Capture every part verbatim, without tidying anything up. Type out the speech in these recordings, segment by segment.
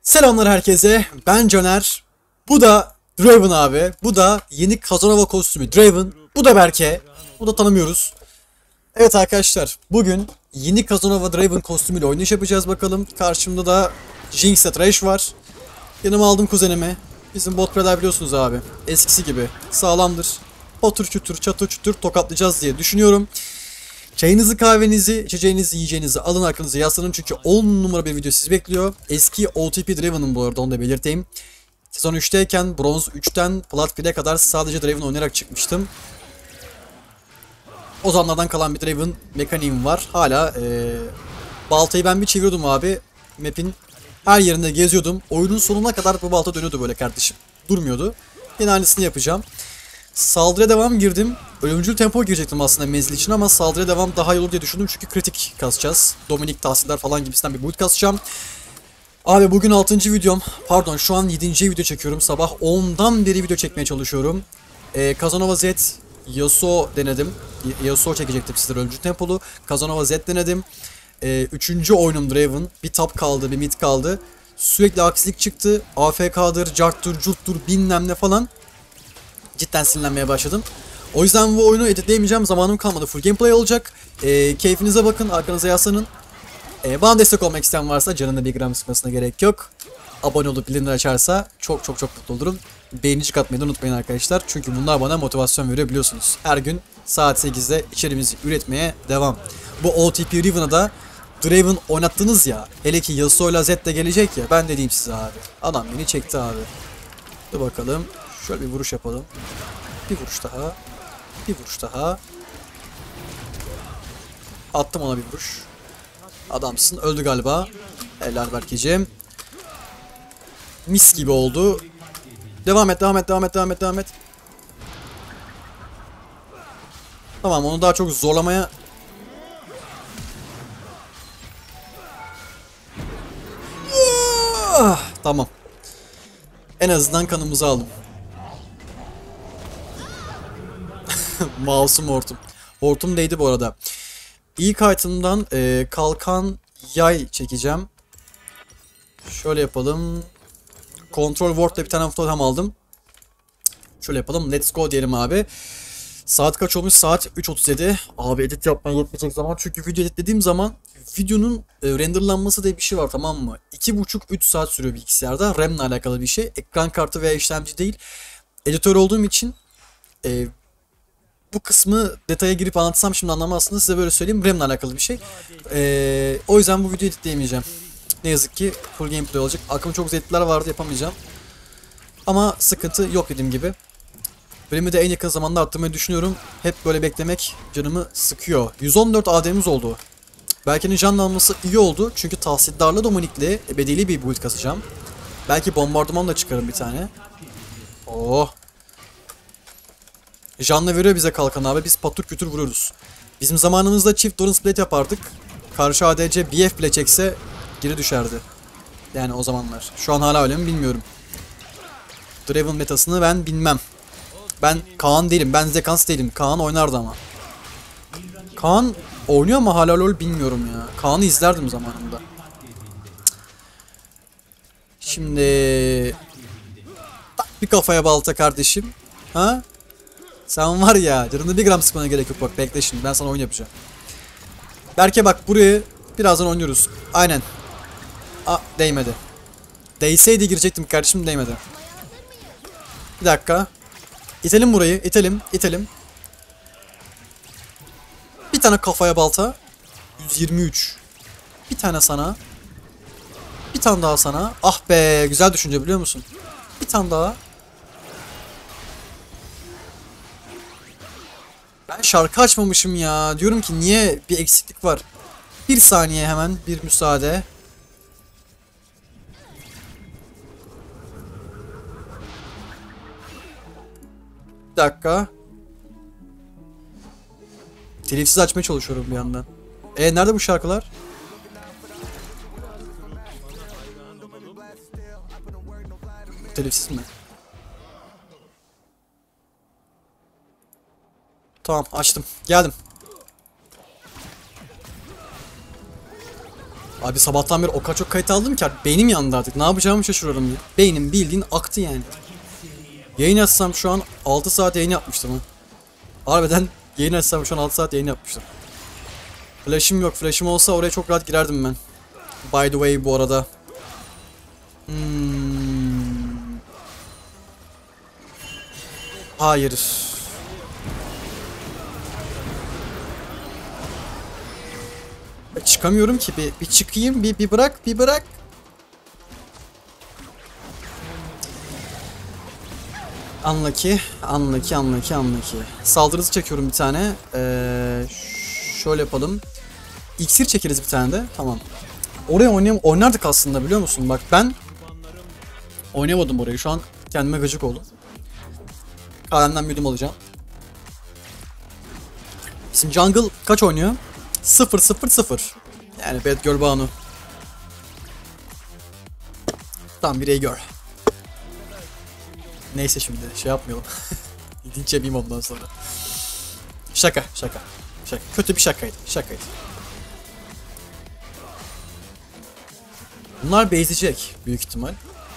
Selamlar herkese. Ben Caner. Bu da Draven abi. Bu da yeni Casanova kostümü Draven. Bu da Berke. Bu da tanımıyoruz. Evet arkadaşlar. Bugün yeni Casanova Draven kostümüyle oynayış yapacağız bakalım. Karşımda da Jinx ile Thresh var. Yanıma aldım kuzenimi. Bizim bot predar biliyorsunuz abi. Eskisi gibi. Sağlamdır. Otur çutur çatır çutur tokatlayacağız diye düşünüyorum. Çayınızı, kahvenizi, içeceğinizi, yiyeceğinizi alın arkanıza yaslanın çünkü on numara bir video sizi bekliyor. Eski O T P Draven'ın bu arada, onu da belirteyim. Sezon üçteyken bronz üçten plat bire kadar sadece Draven oynayarak çıkmıştım. O zamanlardan kalan bir Draven mekaniğim var. Hala ee, baltayı ben bir çeviriyordum abi. Map'in her yerinde geziyordum. Oyunun sonuna kadar bu balta dönüyordu böyle kardeşim. Durmuyordu. Yine aynısını yapacağım. Saldırıya devam girdim. Ölümcül tempo girecektim aslında menzil için ama saldırıya devam daha iyi olur diye düşündüm çünkü kritik kasacağız. Dominik tahsiller falan gibisinden bir build kasacağım. Abi bugün altıncı videom. Pardon şu an yedinci video çekiyorum. Sabah ondan beri video çekmeye çalışıyorum. Ee, Casanova Z, Yasuo denedim. Y Yasuo çekecektim sizlere ölümcül tempolu. Casanova Z denedim. Ee, üçüncü oyunum Draven. Bir top kaldı, bir mid kaldı. Sürekli aksilik çıktı. A F K'dır, carttır, curttur, bilmem ne falan. Cidden sinirlenmeye başladım. O yüzden bu oyunu editleyemeyeceğim. Zamanım kalmadı. Full gameplay olacak. E, keyfinize bakın. Arkanıza yaslanın. E, bana destek olmak isteyen varsa canına bir gram sıkmasına gerek yok. Abone olup bildirimleri açarsa çok çok çok mutlu olurum. Beğenici atmayı da unutmayın arkadaşlar. Çünkü bunlar bana motivasyon veriyor biliyorsunuz. Her gün saat sekizde içerimizi üretmeye devam. Bu O T P Riven'a da Draven oynattınız ya. Hele ki Yasuo ile Zed de gelecek ya. Ben dediğim size abi. Adam beni çekti abi. Dur bakalım. Şöyle bir vuruş yapalım. Bir vuruş daha. Bir vuruş daha. Attım ona bir vuruş. Adamsın. Öldü galiba. Helal Berkeciğim. Mis gibi oldu. Devam et, devam et, devam et, devam et, devam et. Tamam, onu daha çok zorlamaya... Ah, tamam. En azından kanımızı aldım. Mouse'um hortum. Hortum değdi bu arada. İlk item'dan e, kalkan yay çekeceğim. Şöyle yapalım. Control Ward'la bir tane totem aldım. Şöyle yapalım. Let's go diyelim abi. Saat kaç olmuş? Saat üç otuz yedi. Abi edit yapmaya yetmeyecek zaman. Çünkü video editlediğim zaman videonun e, renderlanması diye bir şey var, tamam mı? iki buçuk üç saat sürüyor bilgisayarda. RAM ile alakalı bir şey. Ekran kartı veya işlemci değil. Editör olduğum için e, bu kısmı detaya girip anlatsam şimdi anlamazsınız. Size böyle söyleyeyim. RAM ile alakalı bir şey. Ee, o yüzden bu videoyu editleyemeyeceğim. Ne yazık ki full gameplay olacak. Aklımda çok zevkler vardı, yapamayacağım. Ama sıkıntı yok dediğim gibi. Bölümü de en yakın zamanda arttırmayı düşünüyorum. Hep böyle beklemek canımı sıkıyor. yüz on dört A D'miz oldu. Berke'nin canlanması iyi oldu. Çünkü tahsildarlı Dominik'le ebedili bir build kasacağım. Belki bombardıman da çıkarım bir tane. Oh. Janla veriyor bize kalkan abi. Biz patur kütür vuruyoruz. Bizim zamanımızda çift Doran split yapardık. Karşı A D C B F bile çekse geri düşerdi. Yani o zamanlar. Şu an hala öyle mi bilmiyorum. Draven metasını ben bilmem. Ben Kaan değilim. Ben Zekans değilim. Kaan oynardı ama. Kaan oynuyor mu hala lol bilmiyorum ya. Kaan'ı izlerdim zamanında. Şimdi tak bir kafaya balta kardeşim. Ha? Sen var ya, canını bir gram sıkmana gerek yok, bak bekle şimdi ben sana oyun yapacağım. Berke bak, burayı birazdan oynuyoruz. Aynen. Aa, değmedi. Değseydi girecektim kardeşim, değmedi. Bir dakika. İtelim burayı, itelim, itelim. Bir tane kafaya balta. yüz yirmi üç. Bir tane sana. Bir tane daha sana. Ah be, güzel düşünce biliyor musun? Bir tane daha. Ben şarkı açmamışım ya. Diyorum ki niye bir eksiklik var. Bir saniye hemen bir müsaade. Bir dakika. Telifsiz açmaya çalışıyorum bir yandan. E nerede bu şarkılar? Telifsiz mi? Tamam, açtım. Geldim. Abi sabahtan beri o kadar çok kayıt aldım ki artık beynim yandı artık. Ne yapacağımı şaşırıyorum ya. Beynim bildiğin aktı yani. Yayın açsam şu an altı saat yayın yapmıştım ha. Harbiden yayın açsam şu an altı saat yayın yapmıştım. Flash'ım yok. Flash'ım olsa oraya çok rahat girerdim ben. By the way bu arada. Hmm. Hayır. Çıkamıyorum ki. Bir, bir çıkayım. Bir, bir bırak. Bir bırak. Unlucky. Unlucky. Unlucky. Unlucky. Saldırısı çekiyorum bir tane. Ee, şöyle yapalım. İksir çekeriz bir tane de. Tamam. Oraya oynayam oynardık aslında biliyor musun? Bak ben oynayamadım orayı. Şu an kendime gıcık oldum. Kalemden müdüm alacağım. Bizim jungle kaç oynuyor? sıfır sıfır sıfır. Yani Bad Girl Banu. Tam bir gör. Neyse şimdi şey yapmayalım. Linç yemeyeyim ondan sonra. Şaka şaka. Şaka. Kötü bir şakaydı. Şakaydı. Bunlar base'leyecek büyük ihtimal.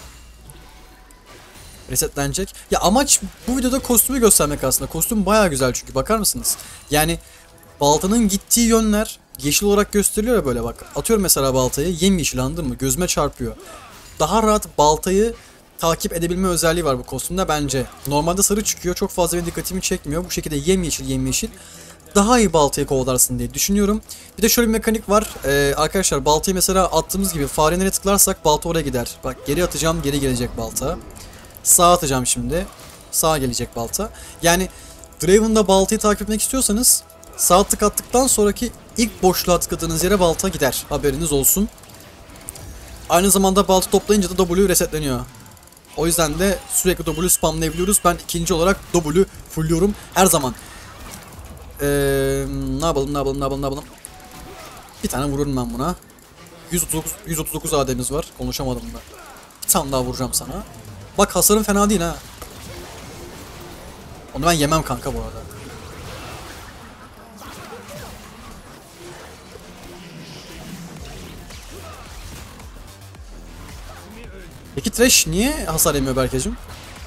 Resetlenecek. Ya amaç bu videoda kostümü göstermek aslında. Kostüm bayağı güzel çünkü bakar mısınız? Yani baltanın gittiği yönler yeşil olarak gösteriliyor ya böyle bak. Atıyorum mesela baltayı yemyeşil anladın mı? Gözüme çarpıyor. Daha rahat baltayı takip edebilme özelliği var bu kostümde bence. Normalde sarı çıkıyor. Çok fazla benim dikkatimi çekmiyor. Bu şekilde yemyeşil yemyeşil. Daha iyi baltayı kovalarsın diye düşünüyorum. Bir de şöyle bir mekanik var. Ee, arkadaşlar baltayı mesela attığımız gibi fare nereye tıklarsak balta oraya gider. Bak geri atacağım geri gelecek balta. Sağa atacağım şimdi. Sağa gelecek balta. Yani Draven'da baltayı takip etmek istiyorsanız sağ tık attıktan sonraki ilk boşluğa tıkladığınız yere balta gider. Haberiniz olsun. Aynı zamanda balta toplayınca da W resetleniyor. O yüzden de sürekli W spamlayabiliyoruz. Ben ikinci olarak W fullüyorum her zaman. Ee, ne yapalım ne yapalım ne yapalım ne yapalım. Bir tane vururum ben buna. yüz otuz dokuz, yüz otuz dokuz A D'miz var. Konuşamadım da. Bir tane daha vuracağım sana. Bak hasarım fena değil ha. Onu ben yemem kanka bu arada. Peki Thresh niye hasar yemiyor Berkeciğim?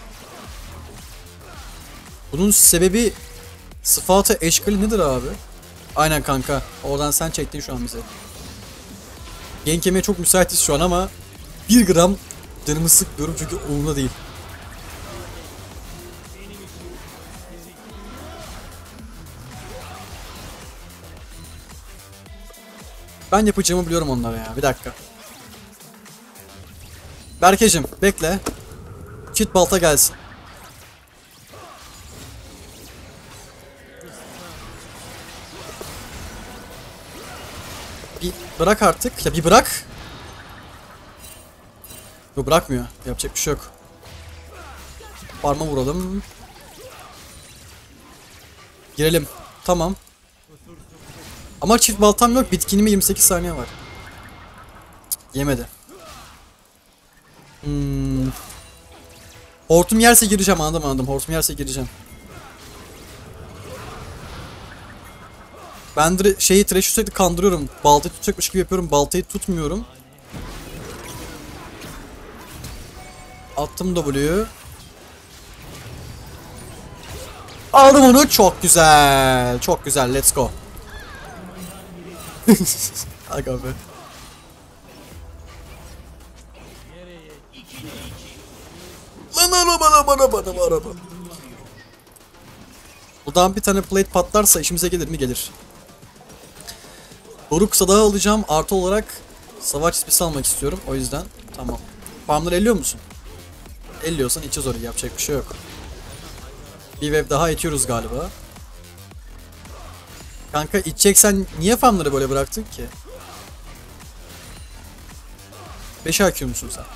Bunun sebebi sıfatı eşkali nedir abi? Aynen kanka. Oradan sen çektin şu an bize. Gank yemeye çok müsaitiz şu an ama bir gram canımı sıkmıyorum çünkü umurumda değil. Ben yapacağımı biliyorum onlara ya. Bir dakika. Berkeciğim bekle. Çit balta gelsin. Bir bırak artık. Ya bir bırak. Yok bırakmıyor. Yapacak bir şey yok. Parma vuralım. Girelim. Tamam. Ama çift baltam yok. Bitkinime yirmi sekiz saniye var. Cık, yemedi. Hmm. Hortum yerse gireceğim anladım anladım. Hortum yerse gireceğim. Ben de şeyi Thresh'i sürekli kandırıyorum. Baltayı tutacakmış gibi yapıyorum. Baltayı tutmuyorum. Attım W'yu. Aldım onu. Çok güzel. Çok güzel. Let's go. Aga be. Lan araba araba araba araba araba. Buradan bir tane plate patlarsa işimize gelir mi? Gelir. Doruk sadağı alacağım. Artı olarak savaş ispisi almak istiyorum. O yüzden tamam. Farmları elliyor musun? Elliyorsan içeceğiz orayı. Yapacak bir şey yok. Bir wave daha itiyoruz galiba. Kanka içeceksen niye farmları böyle bıraktın ki? beş I Q musun sen?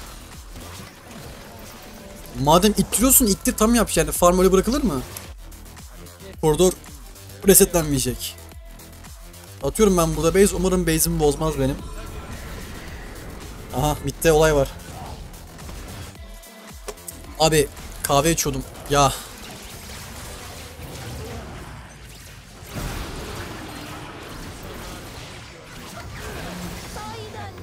Madem ittiriyorsun ittir tam yap yani. Farm öyle bırakılır mı? Koridor resetlenmeyecek. Atıyorum ben burada base. Umarım base'imi bozmaz benim. Aha midde olay var. Abi kahve içiyordum. Ya.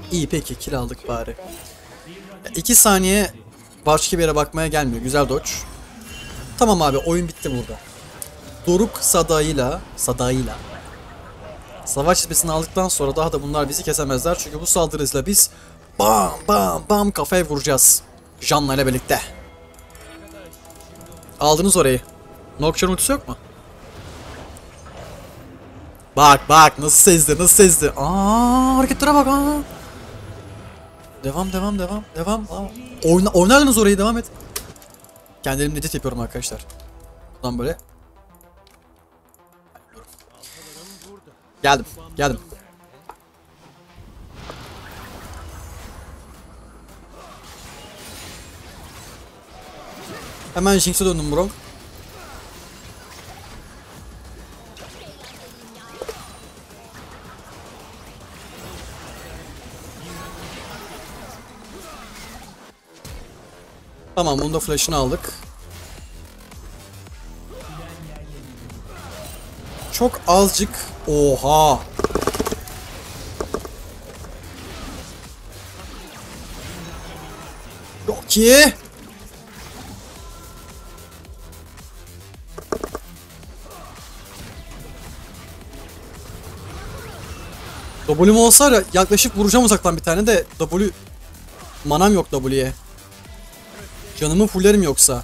İyi peki, kill aldık bari. iki saniye başka bir yere bakmaya gelmiyor. Güzel dodge. Tamam abi, oyun bitti burada. Doruk Sada'yla Sada'yla savaş çizmesini aldıktan sonra daha da bunlar bizi kesemezler. Çünkü bu saldırıyla biz bam bam bam kafaya vuracağız. Janna ile birlikte. Aldınız orayı. Nocturne ultisi yok mu? Bak bak nasıl sezdi, nasıl sezdi. Aa, hareketlere bak aa. Devam devam devam devam. Oyna, oynardınız orayı, devam et. Kendi elimle edit yapıyorum arkadaşlar. Buradan böyle. Geldim geldim. Hemen Jinx'e döndüm bro. Tamam, bunun da flash'ını aldık. Çok azıcık. Oha. Çok iyi. W'm olsa yaklaşıp vuracağım uzaktan bir tane de W... Manam yok W'ye. Canımı fullerim yoksa.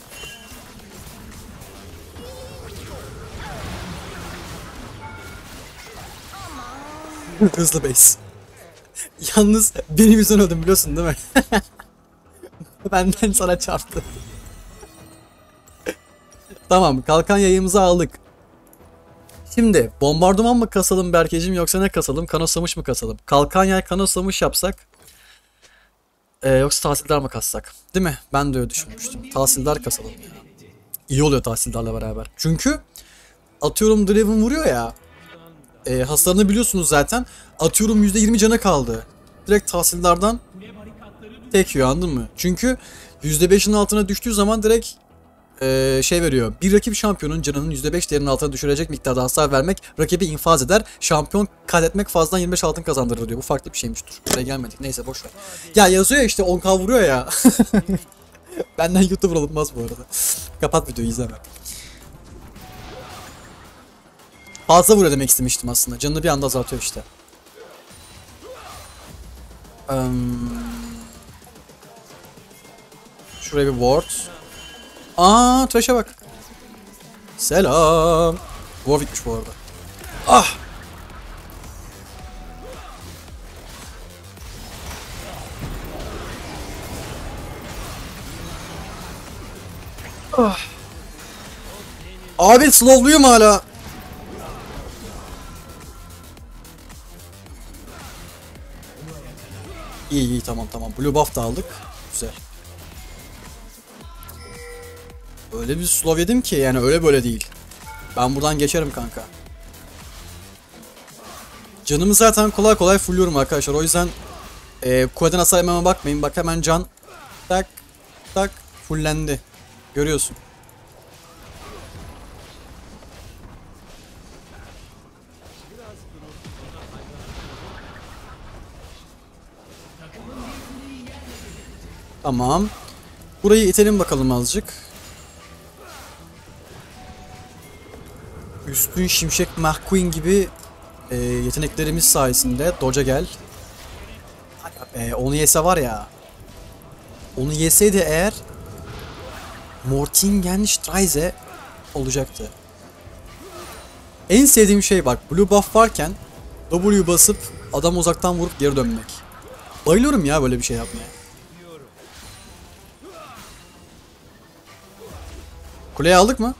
Hızlı base. Yalnız benim yüzümden öldüm biliyorsun değil mi? Benden sana çarptı. Tamam, kalkan yayımızı aldık. Şimdi bombardıman mı kasalım Berkeciğim, yoksa ne kasalım? Kanoslamış mı kasalım? Kalkan yay kanoslamış yapsak. Ee, yoksa tahsildar mı kassak? Değil mi? Ben de öyle düşünmüştüm. Tahsildar kasalım ya. İyi oluyor tahsildarla beraber. Çünkü atıyorum Draven vuruyor ya. E, hasarını biliyorsunuz zaten. Atıyorum yüzde yirmi canı kaldı. Direkt tahsildardan tek yiyor, anladın mı? Çünkü yüzde beşin altına düştüğü zaman direkt e, şey veriyor. Bir rakip şampiyonun canının yüzde beş değerinin altına düşürecek miktarda hasar vermek rakibi infaz eder. Şampiyon kaydetmek fazladan yirmi beş altın kazandırır diyor. Bu farklı bir şeymiş. Dur. Buraya gelmedik. Neyse boş ver. Ya yazıyor ya işte on K vuruyor ya. Benden YouTuber olunmaz bu arada. Kapat videoyu, izleme. Fazla vuruyor demek istemiştim aslında. Canını bir anda azaltıyor işte. Um, şuraya bir ward. Aa, Thresh'e bak. Selam. Warwick'miş bu arada. Ah. Ah. Abi slowluyum hala. İyi iyi, tamam tamam. Blue buff da aldık. Güzel. Öyle bir slow yedim ki yani, öyle böyle değil. Ben buradan geçerim kanka. Canımı zaten kolay kolay fulluyorum arkadaşlar. O yüzden e, kuleden hasar yememe bakmayın. Bak hemen can tak tak fullendi. Görüyorsun. Tamam. Burayı itelim bakalım azıcık. Üstün Şimşek McQueen gibi e, yeteneklerimiz sayesinde Doge'a gel. E, onu yese var ya. Onu yeseydi eğer Mortingen-Streise olacaktı. En sevdiğim şey bak, Blue buff varken W basıp adam uzaktan vurup geri dönmek. Bayılıyorum ya böyle bir şey yapmaya. Kuleyi aldık mı?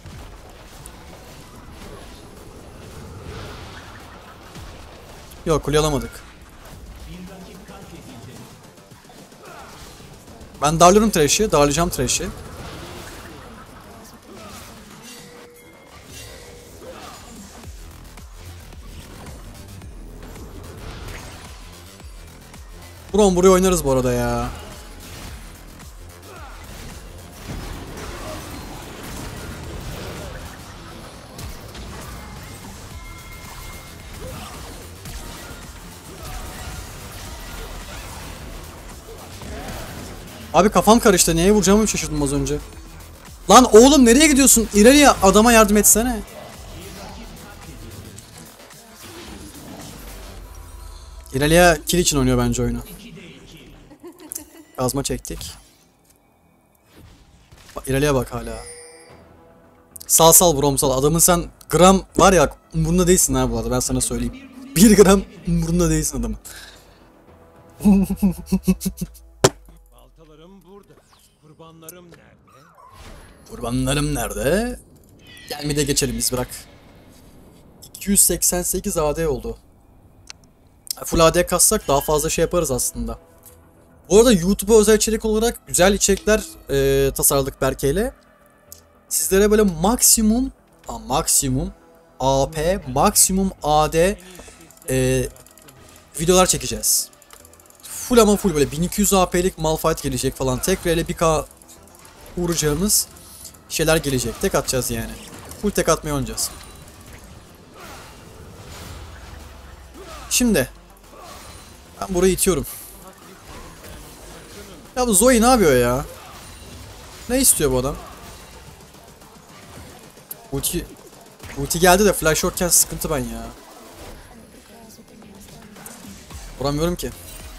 Yok, kuleyi alamadık. Ben darlıyorum Thresh'i, darlayacağım Thresh'i. Brom buraya oynarız bu arada ya. Abi kafam karıştı. Neye vuracağımı şaşırdım az önce. Lan oğlum nereye gidiyorsun? İleriye adama yardım etsene. İrelia kill için oynuyor bence oyunu. Kazma çektik. Bak, İrelia bak hala. Sal sal bromsal. Adamın sen gram var ya umurunda değilsin ha bu arada, ben sana söyleyeyim. Bir gram umurunda değilsin adamın. Baltalarım burada. Kurbanlarım nerede? Kurbanlarım nerede? Gel mi de geçelim biz, bırak. iki yüz seksen sekiz A D oldu. Full A D kassak daha fazla şey yaparız aslında. Bu arada YouTube'a özel içerik olarak güzel içerikler e, tasarladık Berke ile. Sizlere böyle maksimum, a, maksimum A P, maksimum A D e, videolar çekeceğiz. Full ama full böyle bin iki yüz A P'lik Malphite gelecek falan. Tekrar ile bir K vuracağımız şeyler gelecek. Tek atacağız yani. Full tek atmayı oynayacağız. Şimdi ben burayı itiyorum. Ya bu Zoe ne yapıyor ya? Ne istiyor bu adam? Ulti, ulti geldi de flash yokken sıkıntı ben ya. Vuramıyorum ki.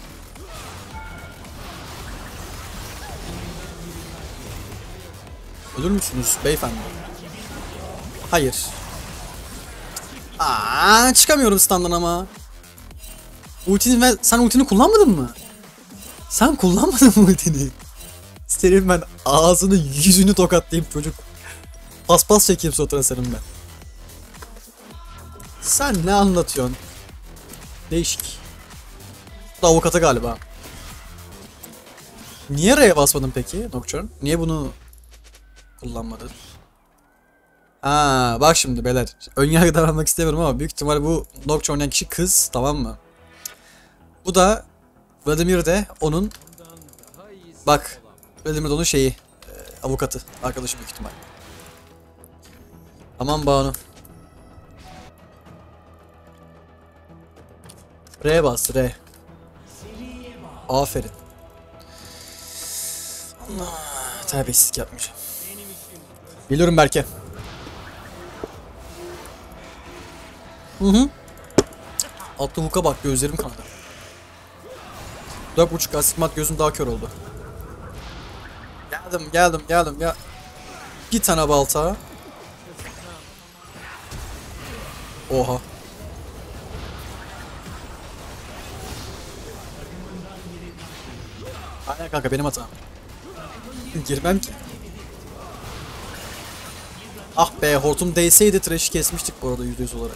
Ölür müsünüz beyefendi? Hayır. Aa, çıkamıyorum standdan ama. Ultini ve sen ultini kullanmadın mı? Sen kullanmadın mı ultini? Senin ben ağzını yüzünü tokatlayayım çocuk. Paspas çekeyim suratına senin ben. Sen ne anlatıyorsun? Değişik. Bu da avukatı galiba. Niye R'ye basmadın peki Nocturne? Niye bunu kullanmadın? Aa, bak şimdi beyler. Önyargı davranmak istemiyorum ama büyük ihtimal bu Nocturne oynayan kişi kız, tamam mı? Bu da Vladimir de onun, bak Vladimir de onun şeyi, e, avukatı arkadaşı büyük ihtimal. Aman Banu. R bas R. Aferin. Allah, terbiyesizlik yapmayacağım. Biliyorum Berke. Hı hı. Atlı huka bak, gözlerim kanadı. Dört buçuk astigmat, gözüm daha kör oldu. Geldim geldim geldim ya. Bir tane balta. Oha. Aynen kanka, benim hatam. Girmem ki. Ah be, hortum değseydi trash'i kesmiştik bu arada yüzde yüz olarak.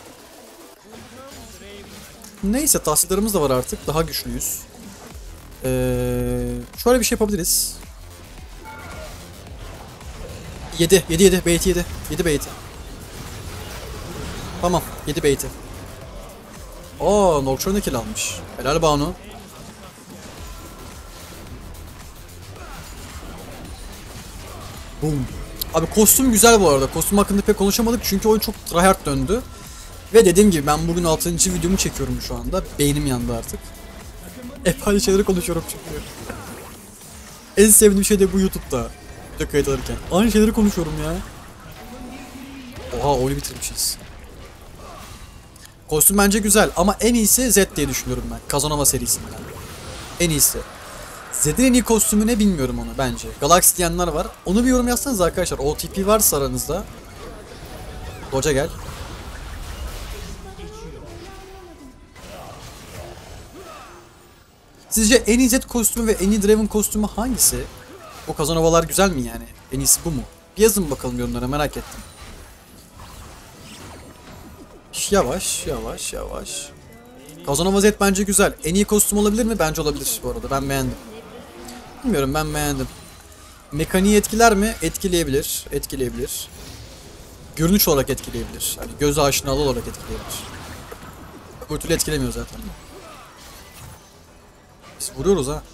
Neyse, tahsillerimiz de var artık. Daha güçlüyüz. Ee, şöyle bir şey yapabiliriz. yedi yedi yedi bait'i yedi. yedi bait'i. Tamam, yedi bait'i. Aa, Nocturne kill almış. Helal Banu. Boom. Abi kostüm güzel bu arada. Kostüm hakkında pek konuşamadık çünkü oyun çok tryhard döndü. Ve dediğim gibi ben bugün altıncı videomu çekiyorum şu anda. Beynim yandı artık. Hep aynı şeyleri konuşuyorum çünkü. En sevdiğim şey de bu YouTube'da. Video kayıt alırken. Aynı şeyleri konuşuyorum ya. Oha, oyunu bitirmişiz. Kostüm bence güzel ama en iyisi Z diye düşünüyorum ben. Kazanova serisinden. En iyisi. Zed'in en iyi kostümü ne bilmiyorum onu bence. Galaxy diyenler var. Onu bir yorum yazsanız arkadaşlar. O T P varsa aranızda. Doca gel. Sizce en iyi Zed kostümü ve en iyi Draven kostümü hangisi? O Kazanovalar güzel mi yani? En iyisi bu mu? Bir yazın bakalım yorumlara, merak ettim. Yavaş yavaş yavaş. Kazanova Zed bence güzel. En iyi kostüm olabilir mi? Bence olabilir bu arada. Ben beğendim. Bilmiyorum, ben beğendim. Mekaniği etkiler mi? Etkileyebilir. Etkileyebilir. Görünüş olarak etkileyebilir. Hani göz aşinalı olarak etkileyebilir. Öbür türlü etkilemiyor zaten. Biz vuruyoruz ha.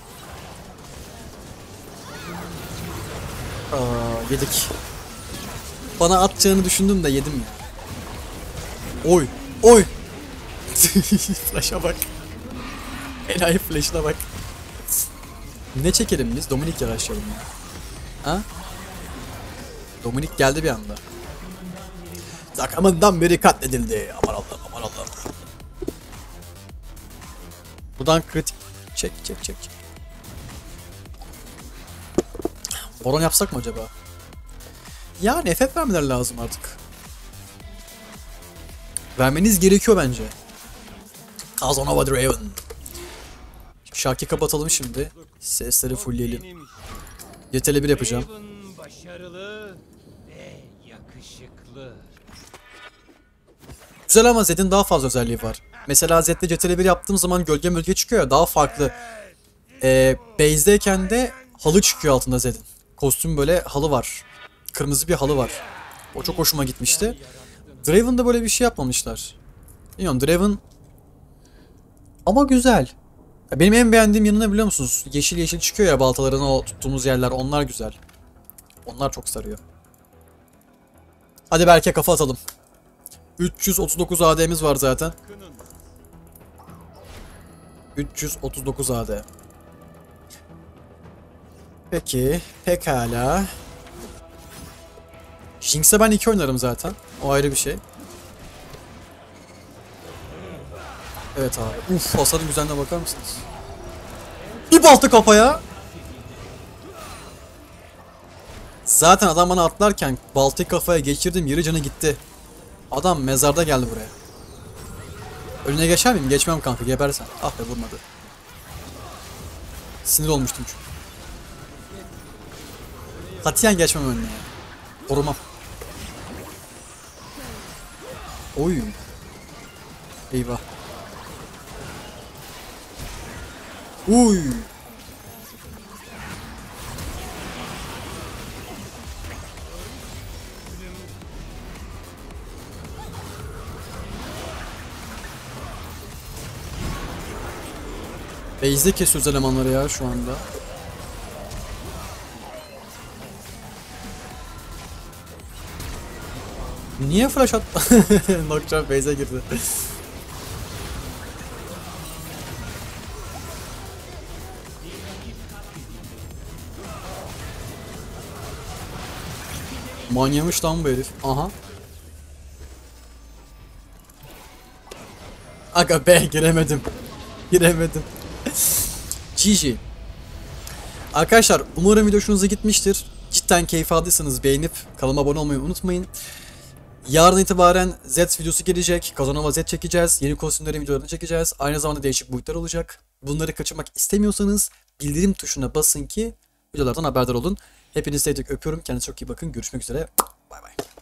Aa, yedik. Bana atacağını düşündüm de yedim ya. Oy. Oy. Flash'a bak. Enayi flash'ına bak. Ne çekelim biz? Dominik yaraşlayalım ya. Ha? Dominik geldi bir anda. Takımından biri katledildi. Aman Allah'ım, aman Allah'ım. Buradan kritik. Çek çek çek. Baron yapsak mı acaba? Yani F F vermeler lazım artık. Vermeniz gerekiyor bence. Casanova Draven. Şarkıyı kapatalım şimdi. Sesleri fullleyelim. Yeteli bir yapacağım. Draven başarılı ve yakışıklı. Güzel ama Zed'in daha fazla özelliği var. Mesela Zed'de C T L bir yaptığım zaman gölge mölge çıkıyor ya, daha farklı. Ee, base'deyken de halı çıkıyor altında Zed'in. Kostüm böyle halı var. Kırmızı bir halı var. O çok hoşuma gitmişti. Draven'da böyle bir şey yapmamışlar. Bilmiyorum, Draven ama güzel. Ya benim en beğendiğim yanı ne biliyor musunuz? Yeşil yeşil çıkıyor ya baltaların o tuttuğumuz yerler, onlar güzel. Onlar çok sarıyor. Hadi belki kafa atalım. üç yüz otuz dokuz A D'miz var zaten. üç yüz otuz dokuz A D. Peki, pekala. Jinx'e ben iki oynarım zaten. O ayrı bir şey. Evet abi. Uf, hasarın güzelliğine bakar mısınız? Bir balta kafaya. Zaten adam bana atlarken baltayı kafaya geçirdim, yarı canı gitti. Adam mezarda geldi buraya. Önüne geçer miyim? Geçmem kanka, gebersen. Ah be, vurmadı. Sinir olmuştum çünkü. Katiyen geçmem önüne. Korumam. Oy. Eyvah. Uy. Base'de kesiyoruz elemanları ya şu anda. Niye flash attı? Nokta base'e girdi. Manyamış lan bu herif. Aha. Aga be, giremedim. Giremedim. G G. Arkadaşlar umarım video hoşunuza gitmiştir. Cidden keyif aldıysanız beğenip kanalıma abone olmayı unutmayın. Yarın itibaren Z videosu gelecek. Casanova Z çekeceğiz. Yeni kostümlerin videolarını çekeceğiz. Aynı zamanda değişik boyutlar olacak. Bunları kaçırmak istemiyorsanız bildirim tuşuna basın ki videolardan haberdar olun. Hepinizi sevdik, öpüyorum. Kendinize çok iyi bakın. Görüşmek üzere. Bay bay.